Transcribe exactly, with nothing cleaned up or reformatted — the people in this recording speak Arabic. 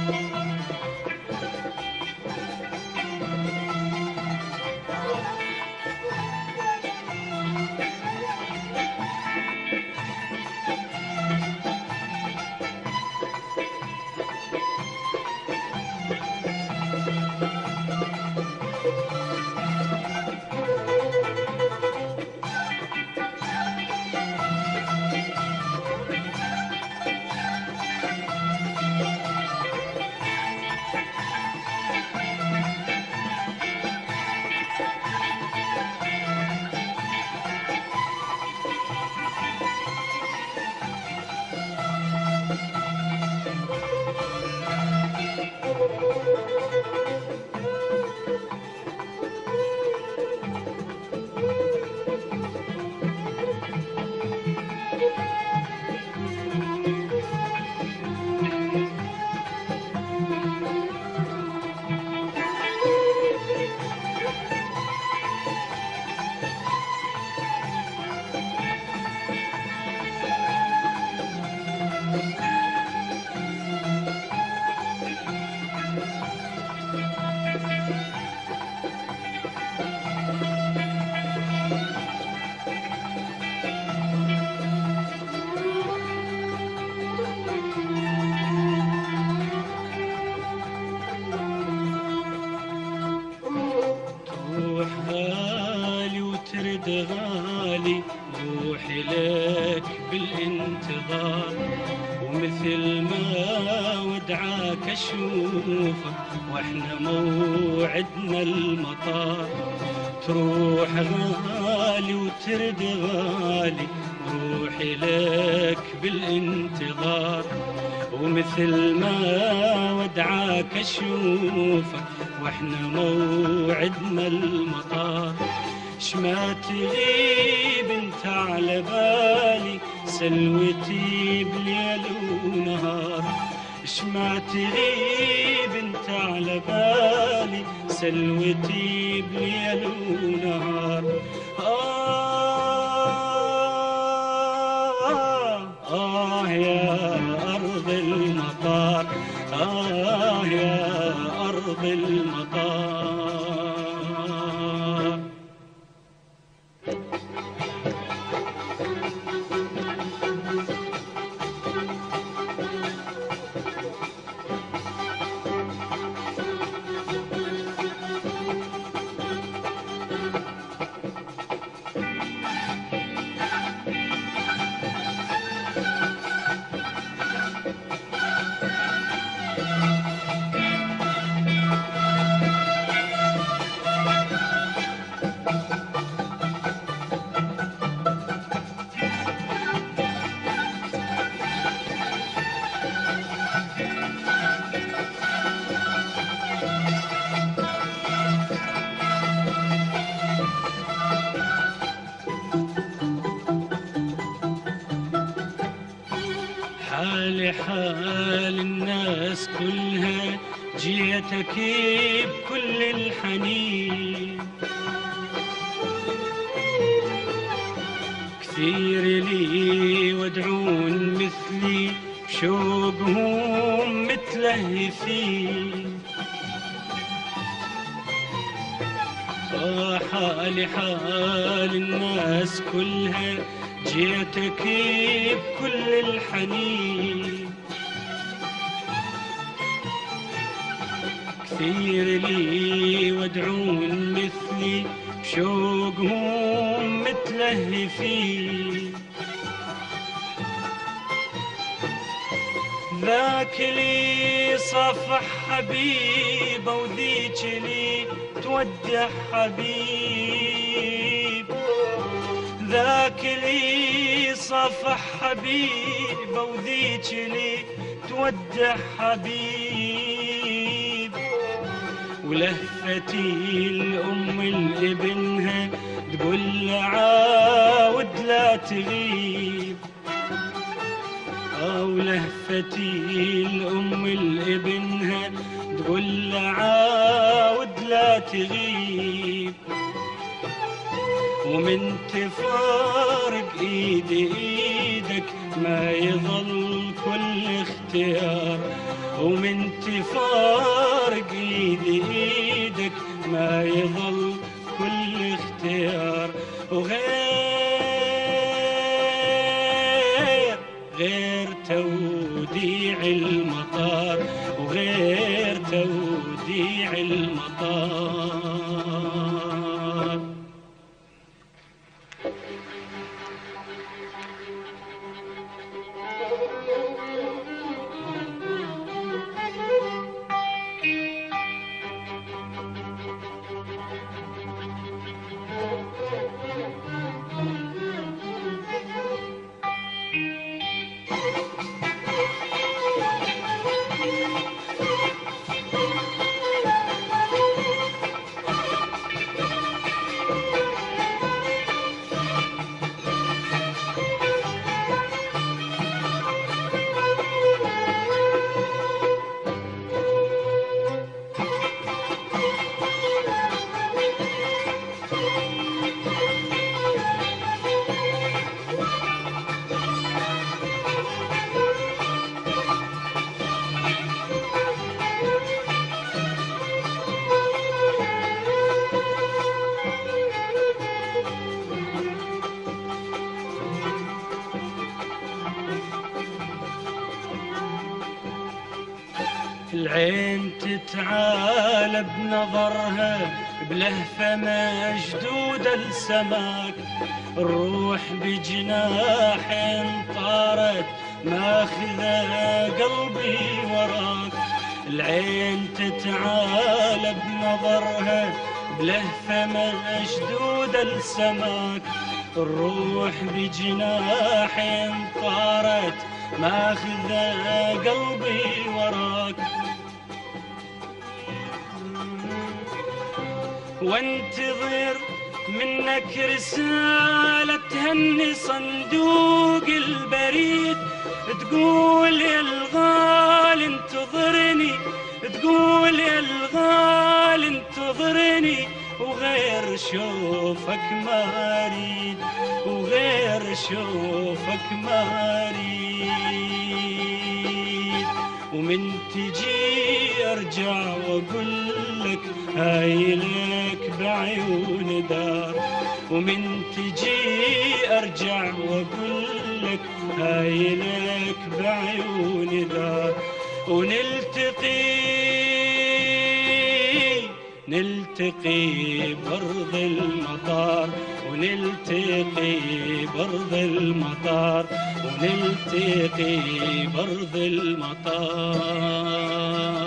غالي روحي لك بالانتظار، ومثل ما ودعاك اشوفك واحنا موعدنا المطار. تروح غالي وترد غالي روحي لك بالانتظار، ومثل ما ودعاك اشوفك واحنا موعدنا المطار. شما تغيب انت على بالي سلوتي بليل ونهار، شما تغيب انت على بالي سلوتي بليل ونهار. آه, آه, آه يا أرض المطار، آه يا أرض المطار. حالي حال الناس كلها جيتك بكل الحنين، كثير لي ودعون مثلي بشوقهم متلهفين. آه حالي حال الناس كلها جيتك بكل الحنين، كثير لي ودعون مثلي بشوقهم متلهفين. ذاك لي صفح حبيبه وذيك لي تودع حبيب، ذاك لي صفح حبيبه وذيك لي تودع حبيب. ولهفتي الأم لابنها تقول له عاود لا تغيب، ولهفتي الأم لابنها تقول له عاود لا تغيب. ومن تفارق ايدي ايدك ما يظل كل اختيار، ومن تفارق ايدي ايدك ما يظل كل اختيار. وغير غير توديع المطار، وغير توديع المطار. العين تتعالى بنظرها بلهفة مشدودة السماك، الروح بجناح طارت ماخذة قلبي وراك. العين تتعالى بنظرها بلهفة مشدودة السماك، الروح بجناح طارت ماخذة قلبي وراك. وانتظر منك رسالة تهني صندوق البريد، تقول يا الغالي انتظرني، تقول يا الغالي انتظرني، وغير شوفك ما اريد، وغير شوفك ما اريد. ومن تجي ارجع واقول لك هاي لك بعيون دار، ومن تجي ارجع واقول لك هاي لك بعيون دار. ونلتقي نلتقي برض المطار، ونلتقي برض المطار، ونلتقي برض المطار.